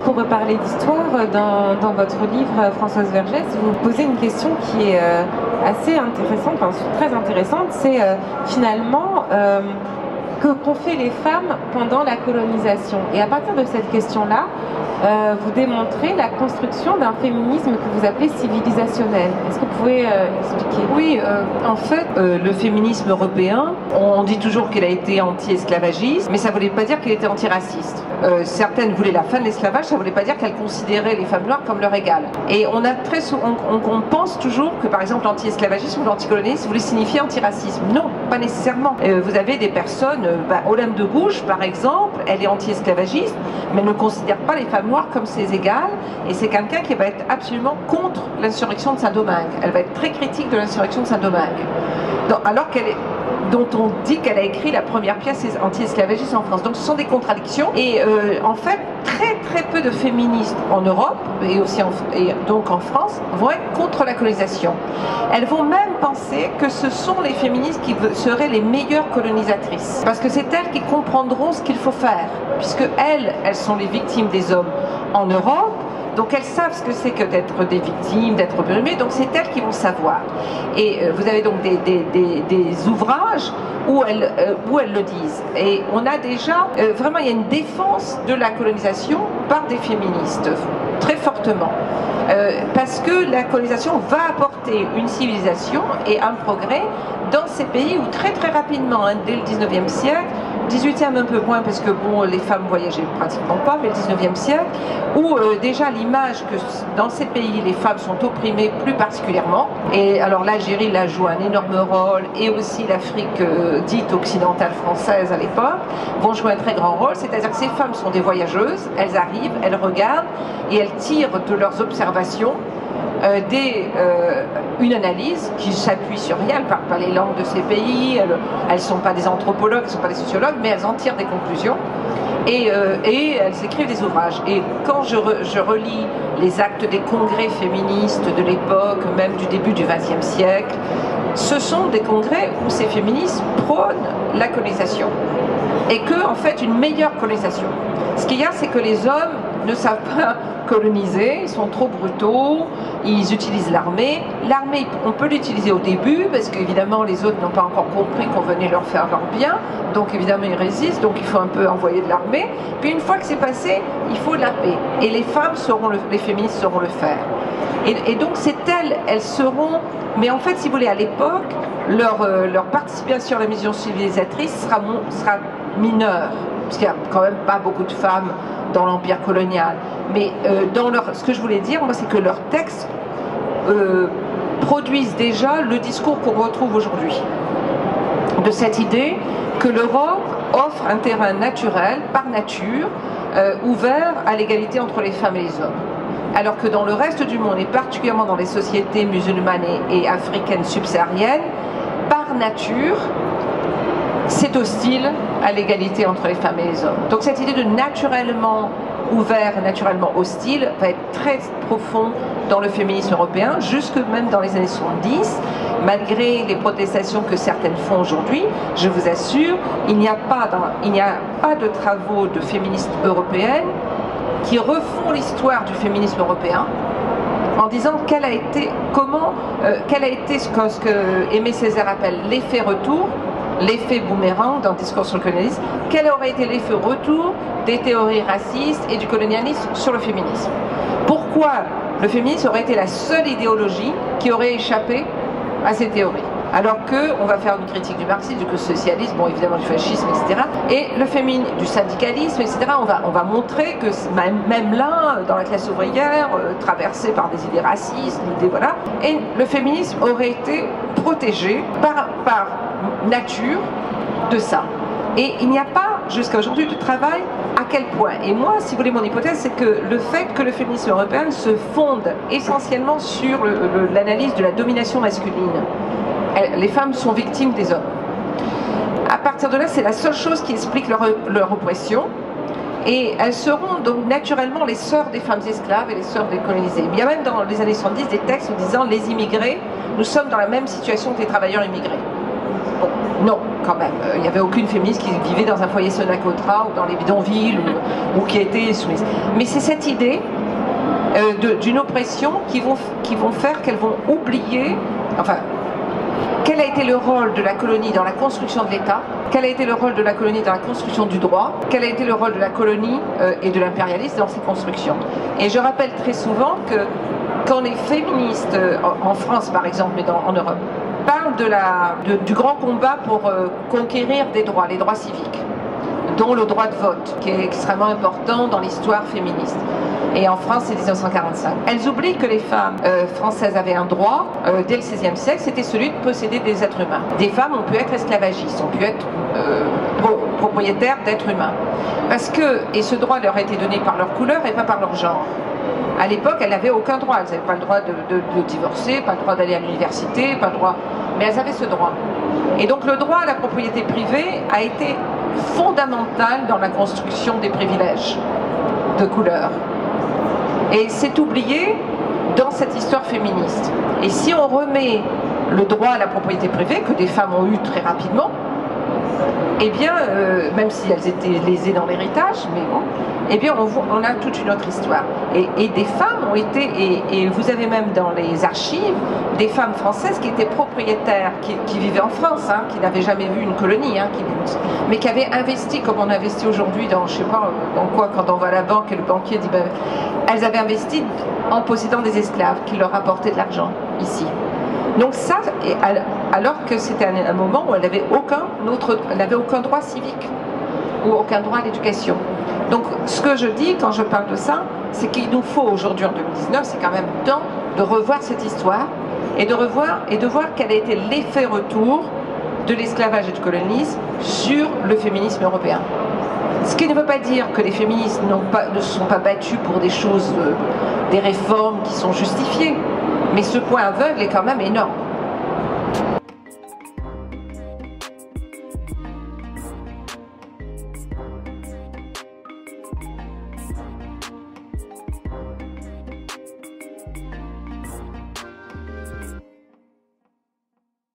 Pour reparler d'histoire, dans votre livre, Françoise Vergès, vous posez une question qui est assez intéressante, enfin très intéressante, c'est finalement qu'ont fait les femmes pendant la colonisation. Et à partir de cette question-là, vous démontrez la construction d'un féminisme que vous appelez civilisationnel. Est-ce que vous pouvez expliquer? Oui, en fait, le féminisme européen, on dit toujours qu'il a été anti-esclavagiste, mais ça ne voulait pas dire qu'il était antiraciste. Certaines voulaient la fin de l'esclavage, ça ne voulait pas dire qu'elles considéraient les femmes noires comme leur égales. Et on a très souvent, on pense toujours que par exemple l'anti-esclavagisme ou l'anticolonialisme voulait signifier antiracisme. Non, pas nécessairement. Vous avez des personnes, Olympe de Gouges par exemple, elle est anti-esclavagiste, mais elle ne considère pas les femmes noires comme ses égales, et c'est quelqu'un qui va être absolument contre l'insurrection de Saint-Domingue. Elle va être très critique de l'insurrection de Saint-Domingue. Alors qu'elle est dont on dit qu'elle a écrit la première pièce anti-esclavagiste en France. Donc ce sont des contradictions et en fait très peu de féministes en Europe et aussi donc en France vont être contre la colonisation. Elles vont même penser que ce sont les féministes qui seraient les meilleures colonisatrices parce que c'est elles qui comprendront ce qu'il faut faire puisque elles sont les victimes des hommes en Europe. Donc elles savent ce que c'est que d'être des victimes, d'être opprimées, donc c'est elles qui vont savoir. Et vous avez donc des ouvrages où elles le disent. Et on a déjà, vraiment il y a une défense de la colonisation par des féministes, très fortement. Parce que la colonisation va apporter une civilisation et un progrès dans ces pays où très rapidement, dès le 19e siècle, 18e un peu moins parce que bon, les femmes voyageaient pratiquement pas, mais le 19e siècle, où déjà l'image que dans ces pays les femmes sont opprimées plus particulièrement, et alors l'Algérie là joue un énorme rôle, et aussi l'Afrique dite occidentale française à l'époque, vont jouer un très grand rôle, c'est-à-dire que ces femmes sont des voyageuses, elles arrivent, elles regardent, et elles tirent de leurs observations une analyse qui s'appuie sur rien, elles ne parlent pas les langues de ces pays, elles ne sont pas des anthropologues, elles ne sont pas des sociologues, mais elles en tirent des conclusions et elles écrivent des ouvrages. Et quand je relis les actes des congrès féministes de l'époque, même du début du XXe siècle, ce sont des congrès où ces féministes prônent la colonisation et que, en fait, une meilleure colonisation. Ce qu'il y a, c'est que les hommes ne savent pas coloniser, ils sont trop brutaux, ils utilisent l'armée. L'armée, on peut l'utiliser au début, parce qu'évidemment les autres n'ont pas encore compris qu'on venait leur faire leur bien, donc évidemment ils résistent, donc il faut un peu envoyer de l'armée. Puis une fois que c'est passé, il faut de la paix. Et les femmes les féministes sauront le faire. Et donc c'est elles seront, mais en fait si vous voulez, à l'époque, leur participation à la mission civilisatrice sera mineure, parce qu'il n'y a quand même pas beaucoup de femmes dans l'empire colonial. Mais ce que je voulais dire, moi, c'est que leurs textes produisent déjà le discours qu'on retrouve aujourd'hui. De cette idée que l'Europe offre un terrain naturel, par nature, ouvert à l'égalité entre les femmes et les hommes. Alors que dans le reste du monde, et particulièrement dans les sociétés musulmanes et africaines subsahariennes, par nature, c'est hostile à l'égalité entre les femmes et les hommes. Donc cette idée de naturellement ouvert, naturellement hostile, va être très profond dans le féminisme européen, jusque même dans les années 70, malgré les protestations que certaines font aujourd'hui. Je vous assure, il n'y a pas de travaux de féministes européennes qui refont l'histoire du féminisme européen en disant quel a été ce que Aimé Césaire appelle l'effet retour, l'effet boomerang dans le discours sur le colonialisme, quel aurait été l'effet retour des théories racistes et du colonialisme sur le féminisme. Pourquoi le féminisme aurait été la seule idéologie qui aurait échappé à ces théories, alors qu'on va faire une critique du marxisme, du socialisme, bon évidemment du fascisme, etc. Et le féminisme, du syndicalisme, etc. On va montrer que même là, dans la classe ouvrière, traversée par des idées racistes, voilà, et le féminisme aurait été protégé par nature de ça. Et il n'y a pas, jusqu'à aujourd'hui, de travail à quel point. Et moi, si vous voulez, mon hypothèse, c'est que le fait que le féminisme européen se fonde essentiellement sur l'analyse de la domination masculine. Les femmes sont victimes des hommes. À partir de là, c'est la seule chose qui explique leur oppression. Et elles seront donc naturellement les sœurs des femmes esclaves et les sœurs des colonisés. Il y a même dans les années 70 des textes disant les immigrés, nous sommes dans la même situation que les travailleurs immigrés. Bon. Non, quand même. Il n'y avait aucune féministe qui vivait dans un foyer Sonacotra ou dans les bidonvilles ou qui était soumise. Mais c'est cette idée d'une oppression qui vont faire qu'elles vont oublier, enfin, quel a été le rôle de la colonie dans la construction de l'État, quel a été le rôle de la colonie dans la construction du droit, quel a été le rôle de la colonie et de l'impérialisme dans ces constructions. Et je rappelle très souvent que quand les féministes, en France par exemple, mais en Europe, parlent du grand combat pour conquérir des droits, les droits civiques, dont le droit de vote, qui est extrêmement important dans l'histoire féministe. Et en France, c'est 1945. Elles oublient que les femmes françaises avaient un droit, dès le XVIe siècle, c'était celui de posséder des êtres humains. Des femmes ont pu être esclavagistes, ont pu être propriétaires d'êtres humains. Parce que, et ce droit leur a été donné par leur couleur et pas par leur genre. À l'époque, elles n'avaient aucun droit. Elles n'avaient pas le droit de divorcer, pas le droit d'aller à l'université, pas le droit... Mais elles avaient ce droit. Et donc le droit à la propriété privée a été fondamental dans la construction des privilèges de couleur. Et c'est oublié dans cette histoire féministe. Et si on remet le droit à la propriété privée, que des femmes ont eu très rapidement, eh bien, même si elles étaient lésées dans l'héritage, mais bon, eh bien, on a toute une autre histoire. Et des femmes ont été, et vous avez même dans les archives, des femmes françaises qui étaient propriétaires, qui vivaient en France, hein, qui n'avaient jamais vu une colonie, hein, mais qui avaient investi, comme on investit aujourd'hui dans, je sais pas, dans quoi, quand on va à la banque et le banquier dit, ben, elles avaient investi en possédant des esclaves qui leur apportaient de l'argent, ici. Donc ça, alors que c'était un moment où elle n'avait aucun droit civique ou aucun droit à l'éducation. Donc ce que je dis quand je parle de ça, c'est qu'il nous faut aujourd'hui en 2019, c'est quand même temps de revoir cette histoire et de voir quel a été l'effet retour de l'esclavage et du colonialisme sur le féminisme européen. Ce qui ne veut pas dire que les féministes ne se sont pas battues pour des choses, des réformes qui sont justifiées. Mais ce point aveugle est quand même énorme.